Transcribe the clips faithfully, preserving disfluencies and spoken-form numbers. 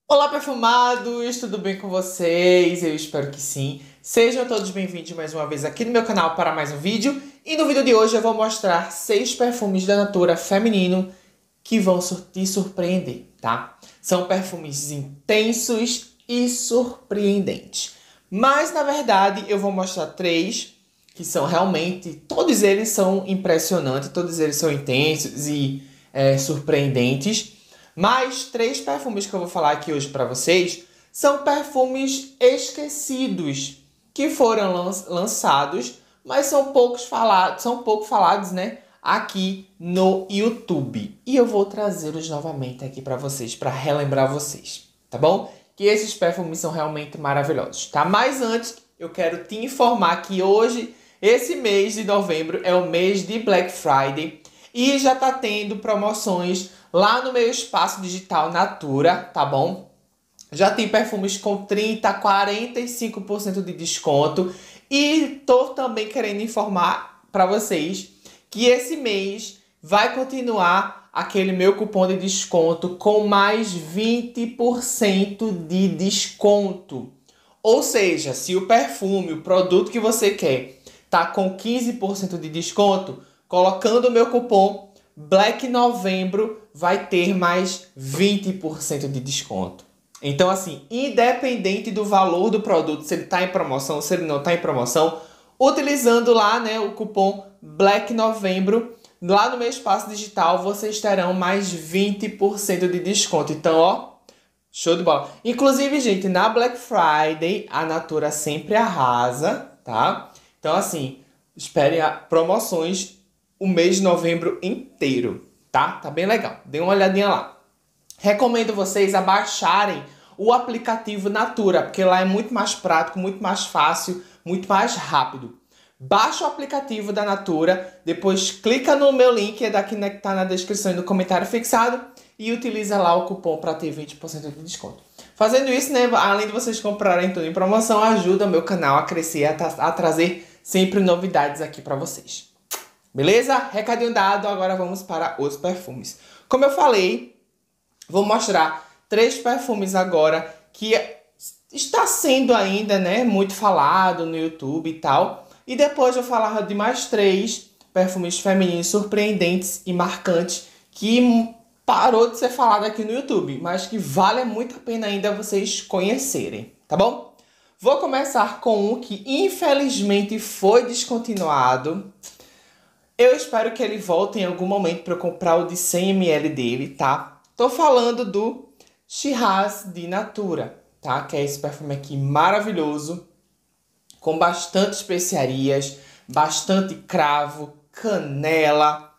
Olá, perfumados! Tudo bem com vocês? Eu espero que sim. Sejam todos bem-vindos mais uma vez aqui no meu canal para mais um vídeo. E no vídeo de hoje eu vou mostrar seis perfumes da Natura feminino que vão sur- te surpreender, tá? São perfumes intensos e surpreendentes. Mas, na verdade, eu vou mostrar três que são realmente... Todos eles são impressionantes, todos eles são intensos e é, surpreendentes. Mas três perfumes que eu vou falar aqui hoje para vocês são perfumes esquecidos que foram lan lançados, mas são poucos falados, são pouco falados, né, aqui no YouTube. E eu vou trazê-los novamente aqui para vocês, para relembrar vocês, tá bom? Que esses perfumes são realmente maravilhosos, tá? Mas antes, eu quero te informar que hoje, esse mês de novembro, é o mês de Black Friday e já tá tendo promoções lá no meu espaço digital Natura, tá bom? Já tem perfumes com trinta, quarenta e cinco por cento de desconto. E tô também querendo informar para vocês que esse mês vai continuar aquele meu cupom de desconto com mais vinte por cento de desconto. Ou seja, se o perfume, o produto que você quer, tá com quinze por cento de desconto, colocando o meu cupom Black Novembro vai ter mais vinte por cento de desconto. Então, assim, independente do valor do produto, se ele está em promoção, se ele não está em promoção, utilizando lá, né, o cupom Black Novembro, lá no meu espaço digital, vocês terão mais vinte por cento de desconto. Então, ó, show de bola. Inclusive, gente, na Black Friday, a Natura sempre arrasa, tá? Então, assim, esperem a promoções o mês de novembro inteiro, tá? Tá bem legal. Dê uma olhadinha lá. Recomendo vocês a baixarem o aplicativo Natura, porque lá é muito mais prático, muito mais fácil, muito mais rápido. Baixa o aplicativo da Natura, depois clica no meu link, é daqui que tá na descrição e no comentário fixado, e utiliza lá o cupom para ter vinte por cento de desconto. Fazendo isso, né, além de vocês comprarem tudo em promoção, ajuda o meu canal a crescer, a, tra a trazer sempre novidades aqui para vocês. Beleza? Recadinho dado, agora vamos para os perfumes. Como eu falei, vou mostrar três perfumes agora que está sendo ainda, né, muito falado no YouTube e tal. E depois eu vou falar de mais três perfumes femininos surpreendentes e marcantes que parou de ser falado aqui no YouTube, mas que vale muito a pena ainda vocês conhecerem, tá bom? Vou começar com um que infelizmente foi descontinuado. Eu espero que ele volte em algum momento para eu comprar o de cem mililitros dele, tá? Tô falando do Shiraz de Natura, tá? Que é esse perfume aqui maravilhoso, com bastante especiarias, bastante cravo, canela,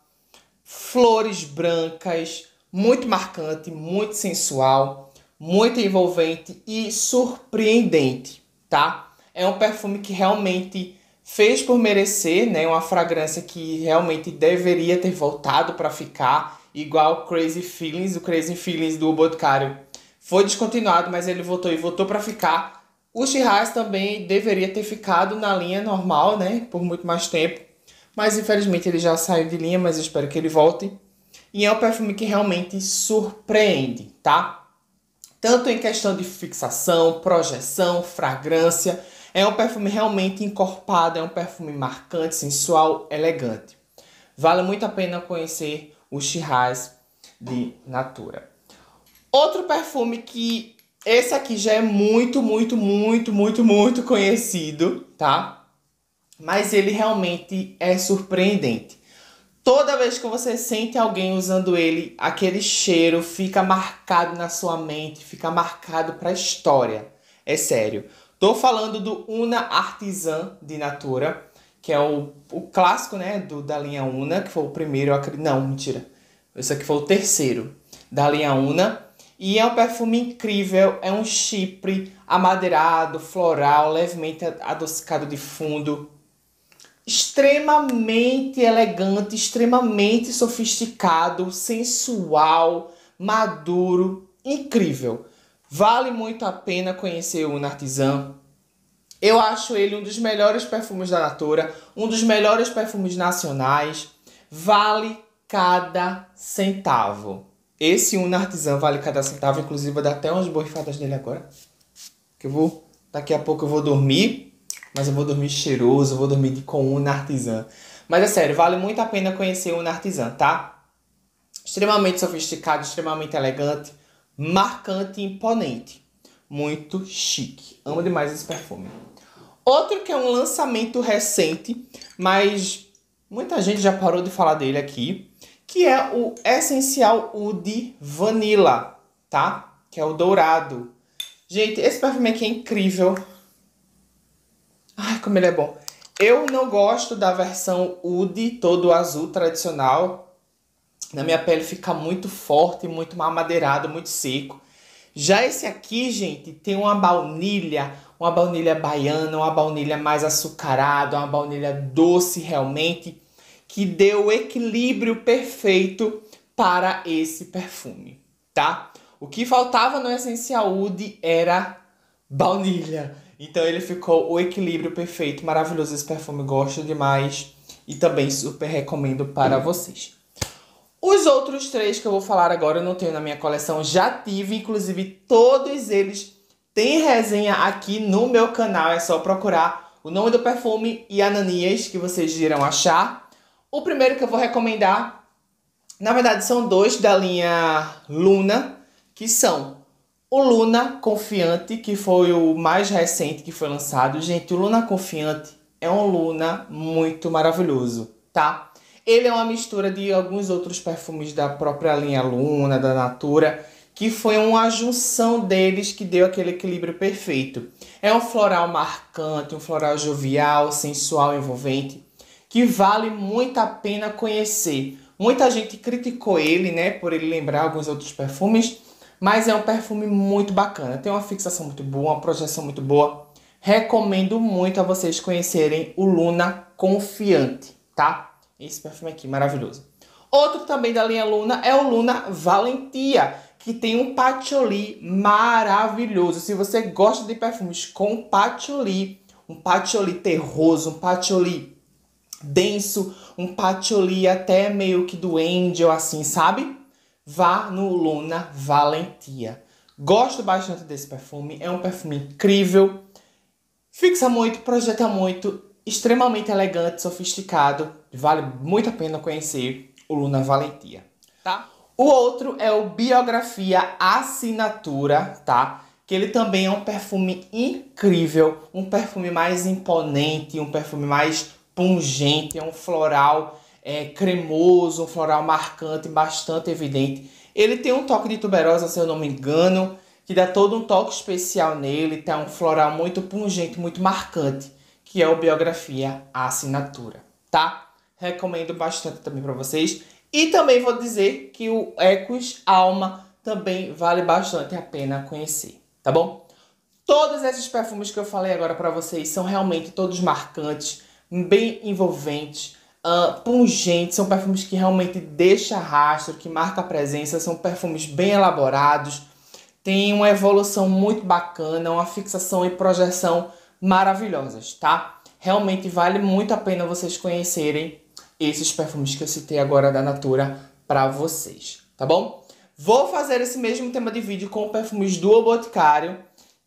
flores brancas, muito marcante, muito sensual, muito envolvente e surpreendente, tá? É um perfume que realmente fez por merecer, né? Uma fragrância que realmente deveria ter voltado para ficar, igual Crazy Feelings. O Crazy Feelings do Boticário foi descontinuado, mas ele voltou e voltou para ficar. O Shiraz também deveria ter ficado na linha normal, né? Por muito mais tempo. Mas infelizmente ele já saiu de linha, mas eu espero que ele volte. E é um perfume que realmente surpreende, tá? Tanto em questão de fixação, projeção, fragrância. É um perfume realmente encorpado, é um perfume marcante, sensual, elegante. Vale muito a pena conhecer o Shiraz de Natura. Outro perfume que esse aqui já é muito, muito, muito, muito, muito conhecido, tá? Mas ele realmente é surpreendente. Toda vez que você sente alguém usando ele, aquele cheiro fica marcado na sua mente, fica marcado para a história. É sério. Tô falando do Una Artisan de Natura, que é o, o clássico, né, do, da linha Una, que foi o primeiro, eu acredito. Não, mentira. Esse aqui foi o terceiro da linha Una. E é um perfume incrível, é um chipre amadeirado, floral, levemente adocicado de fundo. Extremamente elegante, extremamente sofisticado, sensual, maduro, incrível. Vale muito a pena conhecer o Una Artisan. Eu acho ele um dos melhores perfumes da Natura, um dos melhores perfumes nacionais. Vale cada centavo. Esse Una Artisan vale cada centavo. Inclusive, vou dar até umas borrifadas nele agora. Que eu vou... Daqui a pouco eu vou dormir. Mas eu vou dormir cheiroso. Eu vou dormir de, com Una Artisan. Mas é sério, vale muito a pena conhecer o Una Artisan, tá? Extremamente sofisticado, extremamente elegante. Marcante e imponente. Muito chique. Amo demais esse perfume. Outro que é um lançamento recente, mas muita gente já parou de falar dele aqui, que é o Essential Oud Vanilla, tá? Que é o dourado. Gente, esse perfume aqui é incrível. Ai, como ele é bom. Eu não gosto da versão Oud todo azul tradicional. Na minha pele fica muito forte, muito mal madeirado, muito seco. Já esse aqui, gente, tem uma baunilha, uma baunilha baiana, uma baunilha mais açucarada, uma baunilha doce realmente, que deu o equilíbrio perfeito para esse perfume, tá? O que faltava no Essential Oud era baunilha. Então ele ficou o equilíbrio perfeito, maravilhoso esse perfume, gosto demais e também super recomendo para vocês. Os outros três que eu vou falar agora eu não tenho na minha coleção, já tive, inclusive todos eles têm resenha aqui no meu canal, é só procurar o nome do perfume e Ananias que vocês irão achar. O primeiro que eu vou recomendar, na verdade são dois da linha Luna, que são o Luna Confiante, que foi o mais recente que foi lançado. Gente, o Luna Confiante é um Luna muito maravilhoso, tá? Ele é uma mistura de alguns outros perfumes da própria linha Luna, da Natura, que foi uma junção deles que deu aquele equilíbrio perfeito. É um floral marcante, um floral jovial, sensual, envolvente, que vale muito a pena conhecer. Muita gente criticou ele, né, por ele lembrar alguns outros perfumes, mas é um perfume muito bacana. Tem uma fixação muito boa, uma projeção muito boa. Recomendo muito a vocês conhecerem o Luna Confiante, tá? Esse perfume aqui, maravilhoso. Outro também da linha Luna é o Luna Valentia, que tem um patchouli maravilhoso. Se você gosta de perfumes com patchouli, um patchouli terroso, um patchouli denso, um patchouli até meio que do Angel, assim, sabe? Vá no Luna Valentia. Gosto bastante desse perfume, é um perfume incrível, fixa muito, projeta muito, extremamente elegante, sofisticado, vale muito a pena conhecer o Luna Valentia, tá? O outro é o Biografia Assinatura, tá? Que ele também é um perfume incrível, um perfume mais imponente, um perfume mais pungente, é um floral é, cremoso, um floral marcante, bastante evidente. Ele tem um toque de tuberosa, se eu não me engano, que dá todo um toque especial nele, tá um floral muito pungente, muito marcante, que é o Biografia Assinatura, tá? Recomendo bastante também para vocês. E também vou dizer que o Ecos Alma também vale bastante a pena conhecer, tá bom? Todos esses perfumes que eu falei agora para vocês são realmente todos marcantes, bem envolventes, uh, pungentes, são perfumes que realmente deixam rastro, que marcam a presença, são perfumes bem elaborados, tem uma evolução muito bacana, uma fixação e projeção maravilhosas, tá? Realmente vale muito a pena vocês conhecerem esses perfumes que eu citei agora da Natura para vocês, tá bom? Vou fazer esse mesmo tema de vídeo com perfumes do O Boticário,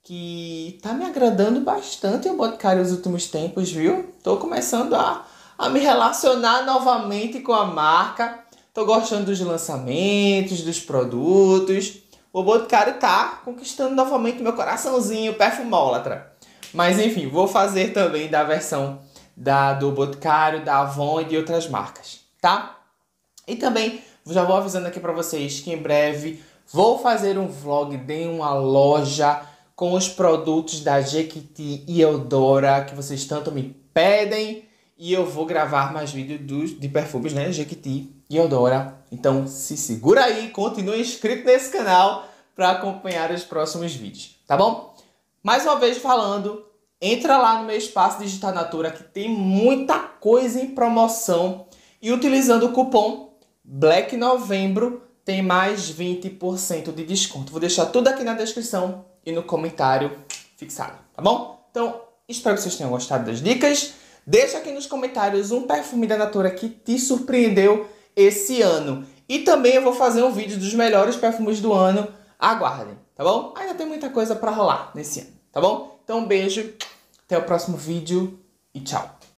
que tá me agradando bastante o Boticário nos últimos tempos, viu? Tô começando a, a me relacionar novamente com a marca, tô gostando dos lançamentos, dos produtos. O Boticário tá conquistando novamente meu coraçãozinho perfumólatra. Mas enfim, vou fazer também da versão da, do Boticário, da Avon e de outras marcas, tá? E também já vou avisando aqui pra vocês que em breve vou fazer um vlog de uma loja com os produtos da Jequiti e Eudora que vocês tanto me pedem. E eu vou gravar mais vídeos dos, de perfumes, né? Jequiti e Eudora. Então se segura aí, continue inscrito nesse canal para acompanhar os próximos vídeos, tá bom? Mais uma vez falando, entra lá no meu espaço Digital Natura que tem muita coisa em promoção. E utilizando o cupom Black Novembro tem mais vinte por cento de desconto. Vou deixar tudo aqui na descrição e no comentário fixado, tá bom? Então, espero que vocês tenham gostado das dicas. Deixa aqui nos comentários um perfume da Natura que te surpreendeu esse ano. E também eu vou fazer um vídeo dos melhores perfumes do ano. Aguardem, tá bom? Ainda tem muita coisa pra rolar nesse ano, tá bom? Então um beijo, até o próximo vídeo e tchau.